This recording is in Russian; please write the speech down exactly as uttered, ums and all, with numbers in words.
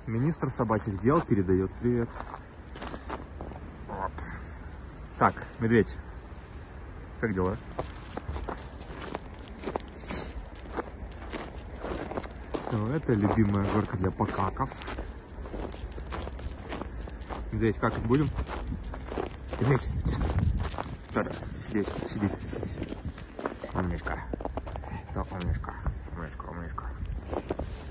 Министр собачьих дел передает привет. Вот. Так, медведь, как дела? Все, это любимая горка для покаков. Медведь, какать будем? Медведь, да-да, сидеть, сидеть, сидеть. Умничка. Да, умничка, умничка, умничка.